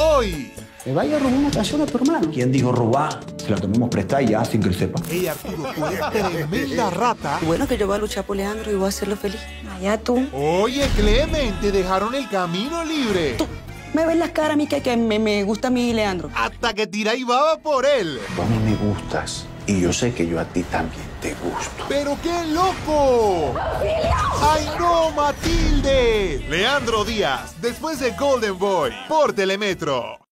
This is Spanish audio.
hoy. Le vaya a robar una canción a tu hermano. ¿Quién dijo robar? Se la tomemos prestada y ya, sin que él sepa. Ey, Arturo, tú eres tremenda rata. Bueno, que yo voy a luchar por Leandro y voy a hacerlo feliz. Allá tú. Oye, Clemen, te dejaron el camino libre. Tú me ves las caras a mí que me gusta a mí Leandro. Hasta que tiráis baba por él. Tú a mí me gustas y yo sé que yo a ti también te gusto. ¡Pero qué loco! ¡Ay no, Matilde! Leandro Díaz, después de Golden Boy, por Telemetro.